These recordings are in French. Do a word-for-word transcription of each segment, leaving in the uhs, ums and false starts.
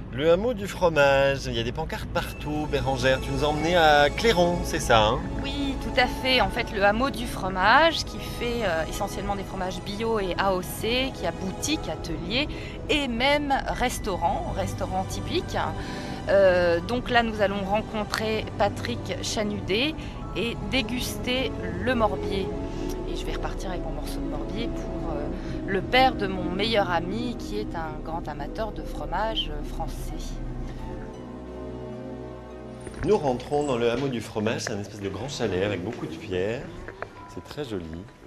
Le hameau du fromage, il y a des pancartes partout, Bérangère. Tu nous as emmenés à Clairon, c'est ça, hein? Oui, tout à fait. En fait, le hameau du fromage qui fait euh, essentiellement des fromages bio et A O C, qui a boutique, atelier et même restaurant, restaurant typique. Euh, donc là, nous allons rencontrer Patrick Chanudet et déguster le morbier. Et je vais repartir avec mon morceau de morbier pour euh, le père de mon meilleur ami qui est un grand amateur de fromage français. Nous rentrons dans le hameau du fromage, c'est un espèce de grand chalet avec beaucoup de pierres. C'est très joli.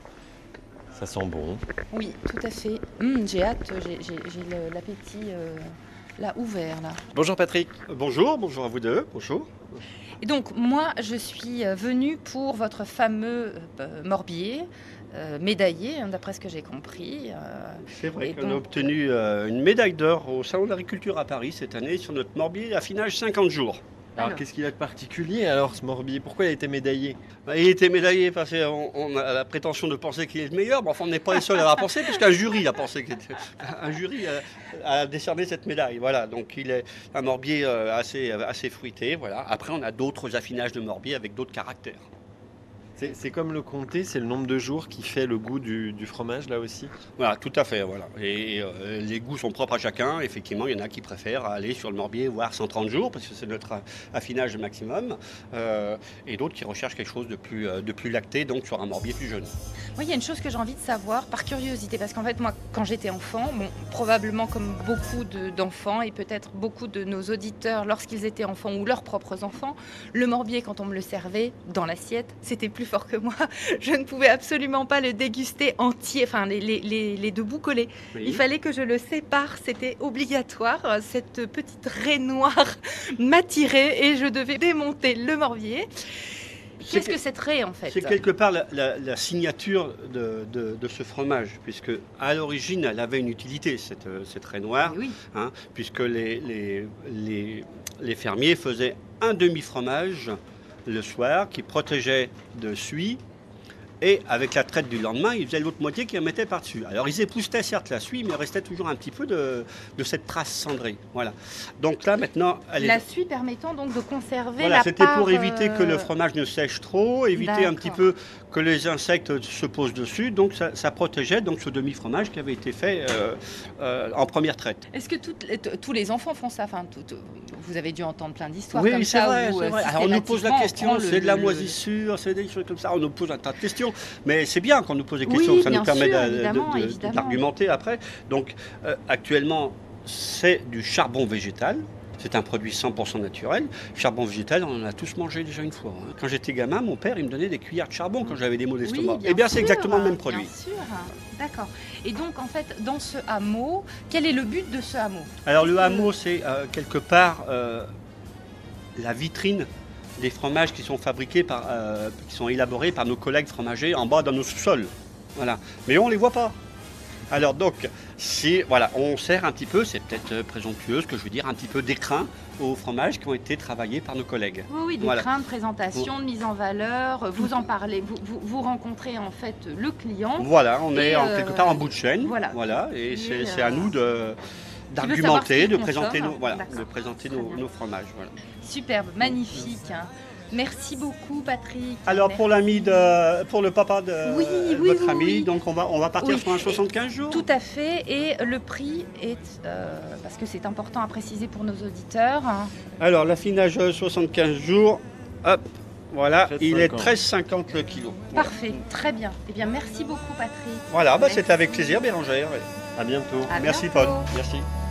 Ça sent bon. Oui, tout à fait. Mmh, j'ai hâte, j'ai, j'ai, j'ai le- l'appétit euh, là ouvert là. Bonjour Patrick. Bonjour, bonjour à vous deux, bonjour. Et donc moi, je suis euh, venue pour votre fameux euh, morbier, euh, médaillé, hein, d'après ce que j'ai compris. euh, C'est vrai Et qu'on a donc- obtenu euh, une médaille d'or au Salon de l'Agriculture à Paris cette année sur notre morbier affinage cinquante jours. Alors, Alors. qu'est-ce qu'il a de particulier alors ce morbier? Pourquoi il a été médaillé? Bah, il était médaillé parce qu'on on a la prétention de penser qu'il est le meilleur, mais enfin on n'est pas les seuls à la penser, puisqu'un jury a pensé qu'il était. Un jury a, a décerné cette médaille. Voilà, donc il est un morbier euh, assez, assez fruité. Voilà. Après, on a d'autres affinages de morbier avec d'autres caractères. C'est c'est comme le comté, c'est le nombre de jours qui fait le goût du, du fromage là aussi? Voilà, tout à fait. Voilà. Et, et, euh, les goûts sont propres à chacun. Effectivement, il y en a qui préfèrent aller sur le morbier, voire cent trente jours, parce que c'est notre affinage maximum. Euh, et d'autres qui recherchent quelque chose de plus, euh, de plus lacté, donc sur un morbier plus jeune. Moi, il y a une chose que j'ai envie de savoir par curiosité, parce qu'en fait, moi, quand j'étais enfant, bon, probablement comme beaucoup de- d'enfants et peut-être beaucoup de nos auditeurs lorsqu'ils étaient enfants ou leurs propres enfants, le morbier, quand on me le servait dans l'assiette, c'était plus fort que moi. Je ne pouvais absolument pas le déguster entier, enfin les, les, les, les deux bouts collés. Oui. Il fallait que je le sépare, c'était obligatoire. Cette petite raie noire m'attirait et je devais démonter le morbier. C'est Qu'est-ce que- que cette raie en fait? C'est quelque part la, la- la signature de, de- de ce fromage, puisque à l'origine, elle avait une utilité, cette, euh, cette raie noire, Oui. hein, puisque les, les- les- les fermiers faisaient un demi-fromage le soir qui protégeait de suie. Et avec la traite du lendemain, ils faisaient l'autre moitié qu'ils mettaient par-dessus. Alors ils époustaient certes la suie, mais il restait toujours un petit peu de, de cette trace cendrée. Voilà. Donc là maintenant, elle est... La suie permettant donc de conserver Voilà, la c'était part, pour éviter que le euh, fromage ne sèche trop, éviter un D'accord. petit peu que les insectes se posent dessus. Donc ça, ça protégeait donc ce demi-fromage qui avait été fait euh, euh, en première traite. Est-ce que toutes les- t- tous les enfants font ça? Enfin, tout- vous avez dû entendre plein d'histoires Oui, comme c'est ça. vrai, où, c'est euh, vrai. Alors on nous pose la systématiquement, on question, prend le- c'est de la le- moisissure, c'est des choses comme ça. On nous pose un tas de questions, mais c'est bien qu'on nous pose des Oui, questions, ça bien nous permet sûr, d'a- de- évidemment, de- de- évidemment. d'argumenter après. Donc euh, actuellement, c'est du charbon végétal. C'est un produit cent pour cent naturel. Charbon végétal, on en a tous mangé déjà une fois, hein. Quand j'étais gamin, mon père, il me donnait des cuillères de charbon quand j'avais des maux d'estomac. Oui, Eh bien, c'est sûr, exactement le même produit. Bien sûr, d'accord. Et donc, en fait, dans ce hameau, quel est le but de ce hameau? Alors, le hameau, c'est euh, quelque part euh, la vitrine des fromages qui sont fabriqués, par, euh, qui sont élaborés par nos collègues fromagers en bas dans nos sous-sols. Voilà. Mais on ne les voit pas. Alors donc, si voilà, on sert un petit peu, c'est peut-être euh, présomptueux ce que je veux dire, un petit peu d'écrin aux fromages qui ont été travaillés par nos collègues. Oui, oui, des Voilà. craintes, de présentation, de mise en valeur. Vous en parlez, vous, vous, vous rencontrez en fait le client. Voilà, on Et, est en euh, quelque part en bout de chaîne. voilà. et Et, c'est c'est euh, à nous de savoir d'argumenter, ce de qu'il présenter consomme. nos voilà, D'accord. de présenter Très nos, bien. nos fromages. Voilà. Superbe, magnifique. hein. Merci beaucoup, Patrick. Alors Merci. pour l'ami de, pour le papa de Oui, euh, oui, votre oui, ami, oui. donc on va on va partir Oui. sur un soixante-quinze jours. Tout à fait. Et le prix est, euh, parce que c'est important à préciser pour nos auditeurs. hein. Alors l'affinage soixante-quinze jours, hop, voilà, il est treize treize cinquante le kilo. Voilà, Parfait, très bien. Eh bien, merci beaucoup, Patrick. Voilà, bah, Merci. c'était avec plaisir, Bérangère. À bientôt. À Merci bientôt. Paul, merci.